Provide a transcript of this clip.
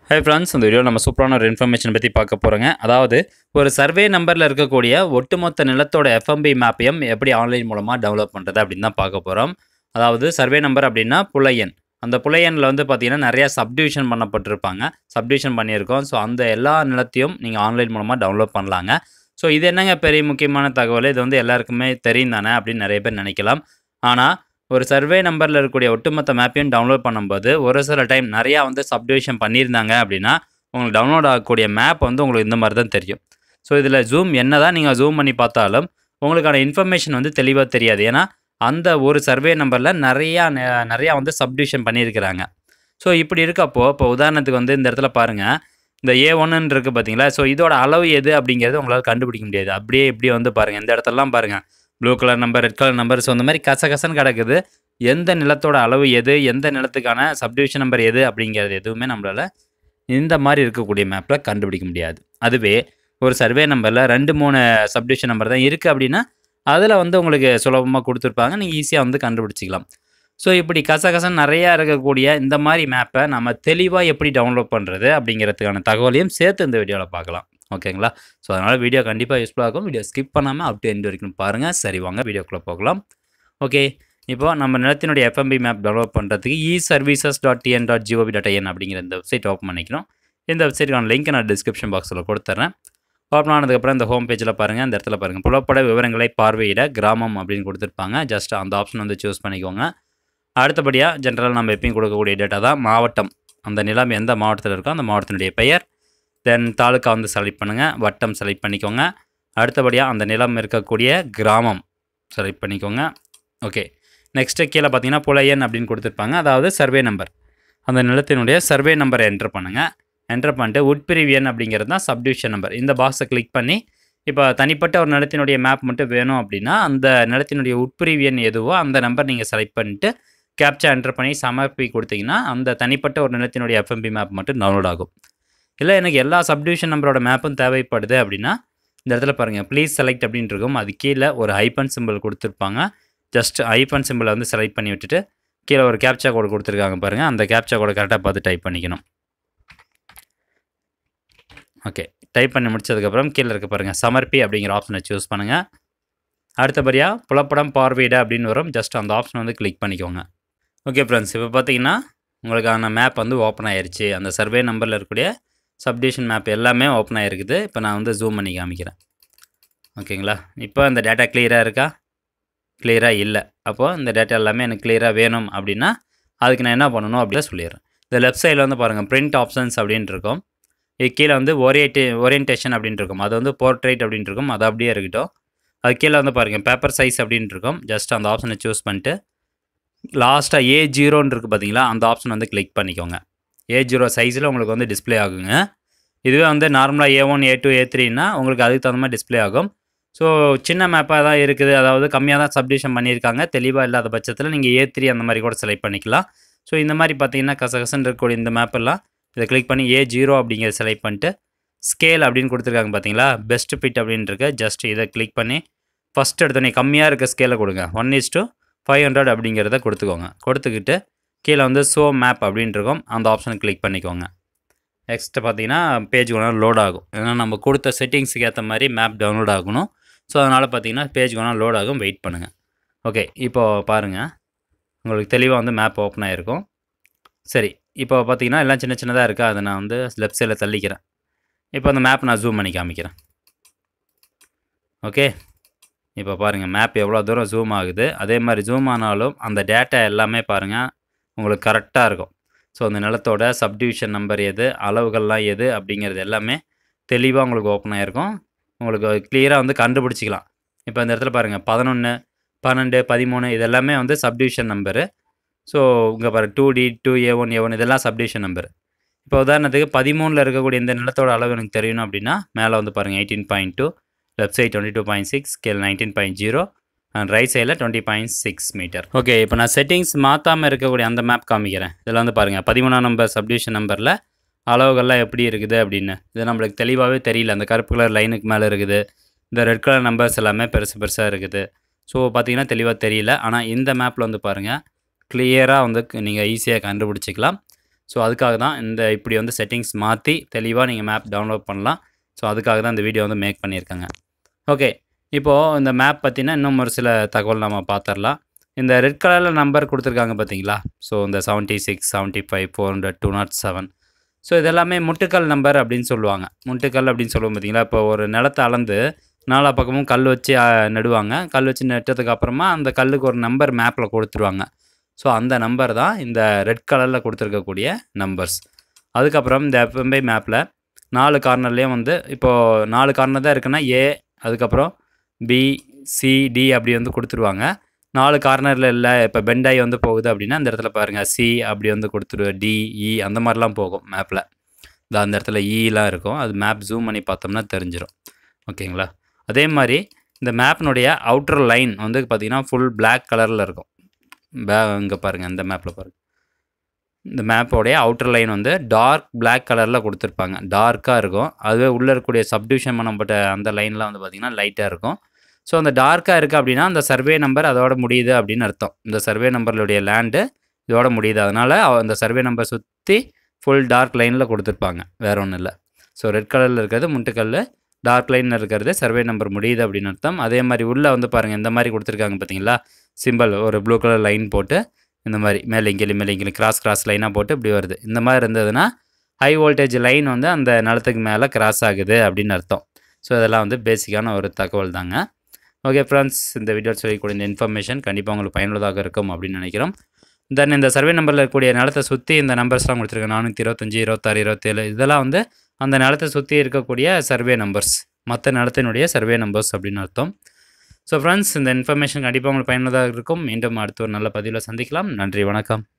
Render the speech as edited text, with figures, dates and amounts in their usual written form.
Hi friends, இந்த video நம்ம சூப்பரான ஒரு இன்ஃபர்மேஷன் பற்றி பார்க்க போகிறோங்க. அதாவது ஒரு சர்வே நம்பரில் இருக்கக்கூடிய ஒட்டுமொத்த நிலத்தோட FMB மேப்பையும் எப்படி ஆன்லைன் மூலமாக டெவலப் பண்ணுறது அப்படின்னு தான் பார்க்க போகிறோம். அதாவது சர்வே நம்பர் அப்படின்னா புலையன். அந்த புலையனில் வந்து பார்த்தீங்கன்னா நிறையா சப்டிவிஷன் பண்ணப்பட்டிருப்பாங்க. சப்டிவிஷன் பண்ணியிருக்கோம். ஸோ அந்த எல்லா நிலத்தையும் நீங்கள் ஆன்லைன் மூலமாக டவுன்லோட் பண்ணலாங்க. ஸோ இது என்னங்க பெரிய முக்கியமான தகவல், இது வந்து எல்லாருக்குமே தெரியும் தானே அப்படின்னு நிறைய பேர் நினைக்கலாம். ஆனால் ஒரு சர்வே நம்பரில் இருக்கக்கூடிய ஒட்டுமொத்த மேப்பையும் டவுன்லோட் பண்ணும்போது ஒரு சில டைம் நிறையா வந்து சப்டிவிஷன் பண்ணியிருந்தாங்க அப்படின்னா உங்களுக்கு டவுன்லோட் ஆகக்கூடிய மேப் வந்து உங்களுக்கு இந்த மாதிரி தான் தெரியும். ஸோ இதில் ஜூம் என்ன தான் நீங்கள் ஜூம் பண்ணி பார்த்தாலும் உங்களுக்கான இன்ஃபர்மேஷன் வந்து தெளிவாக தெரியாது. ஏன்னா அந்த ஒரு சர்வே நம்பரில் நிறையா வந்து சப்டிவிஷன் பண்ணியிருக்கிறாங்க. ஸோ இப்படி இருக்கப்போ இப்போ உதாரணத்துக்கு வந்து இந்த இடத்துல பாருங்கள், இந்த A1ன்னு இருக்குது பார்த்தீங்களா. ஸோ இதோட அளவு எது அப்படிங்கிறது உங்களால் கண்டுபிடிக்க முடியாது. அப்படியே இப்படி வந்து பாருங்கள், இந்த இடத்துலலாம் பாருங்கள் blue colour number, red colour number. So இந்த மாதிரி கசகசன்னு கிடக்குது. எந்த நிலத்தோட அளவு எது, எந்த நிலத்துக்கான சப்டிவிஷன் நம்பர் எது அப்படிங்கிறது எதுவுமே நம்மளால் இந்த மாதிரி இருக்கக்கூடிய மேப்பில் கண்டுபிடிக்க முடியாது. அதுவே ஒரு சர்வே நம்பரில் 2-3 சப்டிவிஷன் நம்பர் தான் இருக்குது அப்படின்னா அதில் வந்து உங்களுக்கு சுலபமாக கொடுத்துருப்பாங்க, நீங்கள் ஈஸியாக வந்து கண்டுபிடிச்சிக்கலாம். ஸோ இப்படி கசகசன்னு நிறையா இருக்கக்கூடிய இந்த மாதிரி மேப்பை நம்ம தெளிவாக எப்படி டவுன்லோட் பண்ணுறது அப்படிங்கிறதுக்கான தகவலையும் சேர்த்து இந்த வீடியோவில் பார்க்கலாம். ஓகேங்களா? ஸோ அதனால் வீடியோ கண்டிப்பாக யூஸ்ஃபுல்லாக இருக்கும். வீடியோ ஸ்கிப் பண்ணாமல் அப் டு எண்ட் வரைக்கும் பாருங்கள். சரி, வாங்க வீடியோக்குள்ளே போகலாம். ஓகே, இப்போ நம்ம நிலத்தினுடைய FMB மேப் டெவலப் பண்ணுறதுக்கு eservices.tn.gov.in அப்படிங்கிற இந்த வெப்சைட் ஓப்பன் பண்ணிக்கணும். இந்த வெப்சைட்டுக்கான லிங்க் நான் டிஸ்கிரிப்ஷன் பாக்ஸில் கொடுத்துட்றேன். ஓப்பன் ஆனதுக்கப்புறம் இந்த ஹோம் பேஜில் பாருங்கள், இந்த இடத்துல பாருங்கள் புலப்பட விவரங்களை பார்வையிட கிராமம் அப்படின்னு கொடுத்துருப்பாங்க. ஜஸ்ட் அந்த ஆப்ஷன் வந்து சூஸ் பண்ணிக்கோங்க. அடுத்தபடியாக ஜென்ரலாக நம்ம எப்பயும் கொடுக்கக்கூடிய டேட்டா தான் மாவட்டம். அந்த நிலம் எந்த மாவட்டத்தில் இருக்கோ அந்த மாவட்டத்தினுடைய பெயர், தென் தாலுக்கா வந்து செலக்ட் பண்ணுங்கள், வட்டம் செலக்ட் பண்ணிக்கோங்க. அடுத்தபடியாக அந்த நிலம் இருக்கக்கூடிய கிராமம் செலக்ட் பண்ணிக்கோங்க. ஓகே, நெக்ஸ்ட்டு கீழே பார்த்தீங்கன்னா புலையன் அப்படின்னு கொடுத்துருப்பாங்க, அதாவது சர்வே நம்பர். அந்த நிலத்தினுடைய சர்வே நம்பரை என்ட்ரு பண்ணுங்கள். என்ட்ரு பண்ணிட்டு உட்பிரிவு எண் அப்படிங்கிறது தான் சப்டிவிஷன் நம்பர். இந்த பாக்ஸை கிளிக் பண்ணி இப்போ தனிப்பட்ட ஒரு நிலத்தினுடைய மேப் மட்டும் வேணும் அப்படின்னா அந்த நிலத்தினுடைய உட்பிரிவு எண் எதுவோ அந்த நம்பர் நீங்கள் செலக்ட் பண்ணிட்டு கேப்சா என்ட்ரு பண்ணி சமர்ப்பி கொடுத்தீங்கன்னா அந்த தனிப்பட்ட ஒரு நிலத்தினுடைய FMB மேப் மட்டும் டவுன்லோட் ஆகும். இல்லை எனக்கு எல்லா சப்டிவிஷன் நம்பரோட மேப்பும் தேவைப்படுது அப்படின்னா இந்த இடத்துல பாருங்கள் ப்ளீஸ் செலக்ட் அப்படின்ட்டு இருக்கும். அது கீழே ஒரு ஐபன் சிம்பிள் கொடுத்துருப்பாங்க. ஜஸ்ட் ஐபன் சிம்பிளை வந்து செலக்ட் பண்ணி விட்டுட்டு கீழே ஒரு கேப்சா கோடு கொடுத்துருக்காங்க பாருங்கள், அந்த கேப்சா கோடை கரெக்டாக பார்த்து டைப் பண்ணிக்கணும். ஓகே, டைப் பண்ணி முடிச்சதுக்கப்புறம் கீழே இருக்க பாருங்கள் சமர்ப்பி அப்படிங்கிற ஆப்ஷனை சூஸ் பண்ணுங்கள். அடுத்தபடியாக புலப்படம் பார்வையிட அப்படின்னு வரும். ஜஸ்ட் அந்த ஆப்ஷனை வந்து கிளிக் பண்ணிக்கோங்க. ஓகே ஃப்ரெண்ட்ஸ், இப்போ பார்த்தீங்கன்னா உங்களுக்கான மேப் வந்து ஓப்பன் ஆயிடுச்சு. அந்த சர்வே நம்பரில் இருக்கக்கூடிய சப்டிவிஷன் மேப் எல்லாமே ஓப்பன் ஆகிருக்குது. இப்போ நான் வந்து ஜூம் பண்ணி காமிக்கிறேன். ஓகேங்களா? இப்போ இந்த டேட்டா கிளியராக இருக்கா? கிளியராக இல்லை. அப்போது இந்த டேட்டா எல்லாமே எனக்கு கிளியராக வேணும் அப்படின்னா அதுக்கு நான் என்ன பண்ணணும் அப்படின்னு சொல்லிடுறேன். இந்த லெஃப்ட் சைடில் வந்து பாருங்கள் பிரிண்ட் ஆப்ஷன்ஸ் அப்படின்ட்டு இருக்கும். இது கீழே வந்து ஓரியன்டேஷன் அப்படின்ட்டு இருக்கும். அது வந்து போர்ட்ரேட் அப்படின்ட்டு இருக்கும். அது அப்படியே இருக்கட்டும். அது கீழே வந்து பாருங்கள் பேப்பர் சைஸ் அப்படின்ட்டு இருக்கும். ஜஸ்ட் அந்த ஆப்ஷனை சூஸ் பண்ணிட்டு லாஸ்ட்டாக A0ன்னு இருக்குது பார்த்தீங்களா, அந்த ஆப்ஷன் வந்து கிளிக் பண்ணிக்கோங்க. A0 சைஸில் உங்களுக்கு வந்து டிஸ்பிளே ஆகுங்க. இதுவே வந்து நார்மலாக A1, A2, A3ன்னா உங்களுக்கு அதுக்கு தகுந்த மாதிரி டிஸ்பிளே ஆகும். ஸோ சின்ன மேப்பாக தான் இருக்குது, அதாவது கம்மியாக தான் சப்டிவிஷன் பண்ணியிருக்காங்க. தெளிவாக இல்லாத பட்சத்தில் நீங்கள் A3 அந்த மாதிரி கூட செலக்ட் பண்ணிக்கலாம். ஸோ இந்த மாதிரி பார்த்தீங்கன்னா கசகசன்னு இருக்கக்கூடிய இந்த மேப்பெல்லாம் இதை கிளிக் பண்ணி A0 அப்படிங்கிறத செலக்ட் பண்ணிட்டு ஸ்கேல் அப்படின்னு கொடுத்துருக்காங்க பார்த்தீங்களா, பெஸ்ட் ஃபிட் அப்படின்னு இருக்கு. ஜஸ்ட் இதை கிளிக் பண்ணி ஃபஸ்ட் எடுத்தோடனே கம்மியாக இருக்க ஸ்கேலை கொடுங்க. 1:500 அப்படிங்கிறத கொடுத்துக்கோங்க. கொடுத்துக்கிட்டு கீழே வந்து ஷோ மேப் அப்படின்ட்டு இருக்கும். அந்த ஆப்ஷனை கிளிக் பண்ணிக்கோங்க. நெக்ஸ்ட்டு பார்த்தீங்கன்னா பேஜ் ஒன்று லோட் ஆகும். ஏன்னா நம்ம கொடுத்த செட்டிங்ஸுக்கு ஏற்ற மாதிரி மேப் டவுன்லோட் ஆகணும். ஸோ அதனால் பார்த்தீங்கன்னா பேஜ் ஒன்று லோட் ஆகும், வெயிட் பண்ணுங்கள். ஓகே, இப்போது பாருங்கள் உங்களுக்கு தெளிவாக வந்து மேப் ஓப்பன் ஆகிருக்கும். சரி, இப்போ பார்த்தீங்கன்னா எல்லாம் சின்ன சின்னதாக இருக்கா, அதை நான் வந்து லெஃப்ட் சைடில் தள்ளிக்கிறேன். இப்போ அந்த மேப் நான் ஜூம் பண்ணி காமிக்கிறேன். ஓகே, இப்போ பாருங்கள் மேப் எவ்வளோ தூரம் ஜூம் ஆகுது. அதே மாதிரி ஜூம் ஆனாலும் அந்த டேட்டா எல்லாமே பாருங்கள் உங்களுக்கு கரெக்டாக இருக்கும். ஸோ அந்த நிலத்தோட சப்டிவிஷன் நம்பர் எது, அளவுகள்லாம் எது அப்படிங்கிறது எல்லாமே தெளிவாக உங்களுக்கு ஓப்பன் ஆகிருக்கும். உங்களுக்கு கிளியராக வந்து கண்டுபிடிச்சிக்கலாம். இப்போ இந்த இடத்துல பாருங்கள் 11, 12, 13 இது எல்லாமே வந்து சப்டிவிஷன் நம்பரு. ஸோ இங்கே பாருங்கள் 2D, 2A1, A1 இதெல்லாம் சப்டிவிஷன் நம்பர். இப்போ உதாரணத்துக்கு 13ல் இருக்கக்கூடிய இந்த நிலத்தோட அளவு எனக்கு தெரியணும் அப்படின்னா மேலே வந்து பாருங்கள் 18.2, left side 22.6, scale 19.0 and right சைடில் 20.6 மீட்டர். ஓகே, இப்போ நான் செட்டிங்ஸ் மாற்றாமல் இருக்கக்கூடிய அந்த மேப் காமிக்கிறேன். இதில் வந்து பாருங்கள் 13ஆம் நம்பர் சப்டிவிஷன் நம்பரில் அளவுகள்லாம் எப்படி இருக்குது அப்படின்னு இது நம்மளுக்கு தெளிவாகவே தெரியல. அந்த கருப்பு கலர் லைனுக்கு மேலே இருக்குது, இந்த ரெட் கலர் நம்பர்ஸ் எல்லாமே பெருசாக இருக்குது. ஸோ பார்த்தீங்கன்னா தெளிவாக தெரியல. ஆனால் இந்த மேப்பில் வந்து பாருங்கள் கிளியராக வந்து நீங்கள் ஈஸியாக கண்டுபிடிச்சிக்கலாம். ஸோ அதுக்காக தான் இந்த இப்படி வந்து செட்டிங்ஸ் மாற்றி தெளிவாக நீங்கள் மேப் டவுன்லோட் பண்ணலாம். ஸோ அதுக்காக தான் இந்த வீடியோ வந்து மேக் பண்ணியிருக்கேங்க. ஓகே, இப்போது இந்த மேப் பற்றின இன்னும் ஒரு சில தகவல் நம்ம பார்த்துடலாம். இந்த ரெட் கலரில் நம்பர் கொடுத்துருக்காங்க பார்த்தீங்களா? ஸோ இந்த 76, 75, 400, 207. ஸோ இதெல்லாமே முட்டுக்கல் நம்பர் அப்படின்னு சொல்லுவாங்க. முட்டுக்கல் அப்படின்னு சொல்லுவோம் பார்த்தீங்களா? இப்போ ஒரு நிலத்தை அளந்து நாலா பக்கமும் கல் வச்சு நடுவாங்க. கல் வச்சு நட்டதுக்கு அப்புறமா அந்த கல்லுக்கு ஒரு நம்பர் மேப்பில் கொடுத்துருவாங்க. ஸோ அந்த நம்பர் தான் இந்த ரெட் கலரில் கொடுத்துருக்கக்கூடிய நம்பர்ஸ். அதுக்கப்புறம் இந்த FMB மேப்பில் 4 கார்னர்லேயும் வந்து இப்போது 4 கார்னர் தான் இருக்குன்னா ஏ, அதுக்கப்புறம் பி, சி, டி அப்படி வந்து கொடுத்துருவாங்க. 4 கார்னரில் இல்லை, இப்போ பெண்டாகி வந்து போகுது அப்படின்னா அந்த இடத்துல பாருங்கள் சி அப்படி வந்து டி, இ அந்த மாதிரிலாம் போகும் மேப்பில். அந்த இடத்துல ஈலாம் இருக்கும். அது மேப் ஜூம் பண்ணி பார்த்தோம்னா தெரிஞ்சிடும். ஓகேங்களா? அதே மாதிரி இந்த மேப்னுடைய அவுட்டர் லைன் வந்து பார்த்திங்கன்னா ஃபுல் பிளாக் கலரில் இருக்கும். இங்கே பாருங்கள், இந்த மேப்பில் பாருங்கள். இந்த மேப்போடைய அவுட்டர் லைன் வந்து டார்க் பிளாக் கலரில் கொடுத்துருப்பாங்க. டார்க்காக இருக்கும். அதுவே உள்ளே இருக்கக்கூடிய சப்டிவிஷன் பண்ணப்பட்ட அந்த லைன்லாம் வந்து பார்த்திங்கன்னா லைட்டாக இருக்கும். ஸோ அந்த டார்க்காக இருக்குது அப்படின்னா அந்த சர்வே நம்பர் அதோட முடியுது அப்படின்னு அர்த்தம். இந்த சர்வே நம்பருடைய லேண்டு இதோட முடியுது. அதனால் அந்த சர்வே நம்பர் சுற்றி ஃபுல் டார்க் லைனில் கொடுத்துருப்பாங்க. வேறு ஒன்றும் இல்லை. ஸோ ரெட் கலரில் இருக்கிறது முட்டுக்கல், டார்க் லைனில் இருக்கிறது சர்வே நம்பர் முடியுது அப்படின்னு அர்த்தம். அதே மாதிரி உள்ளே வந்து பாருங்கள் இந்த மாதிரி கொடுத்துருக்காங்க பார்த்தீங்களா? சிம்பிள் ஒரு ப்ளூ கலர் லைன் போட்டு இந்த மாதிரி மேலே இங்கேயும் கிராஸ் லைனாக போட்டு இப்படி வருது. இந்த மாதிரி இருந்ததுன்னா ஹை வோல்டேஜ் லைன் வந்து அந்த நிலத்துக்கு மேலே கிராஸ் ஆகுது அப்படின்னு அர்த்தம். ஸோ இதெல்லாம் வந்து பேசிக்கான ஒரு தகவல் தாங்க. ஓகே ஃப்ரெண்ட்ஸ், இந்த வீடியோ சொல்லக்கூடிய இந்த இன்ஃபர்மேஷன் கண்டிப்பாக உங்களுக்கு பயனுள்ளதாக இருக்கும் அப்படின்னு நினைக்கிறோம். தென் இந்த சர்வே நம்பரில் இருக்கக்கூடிய நிலத்தை சுற்றி இந்த நம்பர்ஸ்லாம் கொடுத்துருக்கேன். 425, 26, 27 இதெல்லாம் வந்து அந்த நிலத்தை சுற்றி இருக்கக்கூடிய சர்வே நம்பர்ஸ், மற்ற நிலத்தினுடைய சர்வே நம்பர்ஸ் அப்படின்னு அர்த்தம். ஸோ ஃப்ரெண்ட்ஸ், இந்த இன்ஃபர்மேஷன் கண்டிப்பாக உங்களுக்கு பயனுள்ளதாக இருக்கும். மீண்டும் அடுத்த ஒரு நல்ல பதிவில் சந்திக்கலாம். நன்றி, வணக்கம்.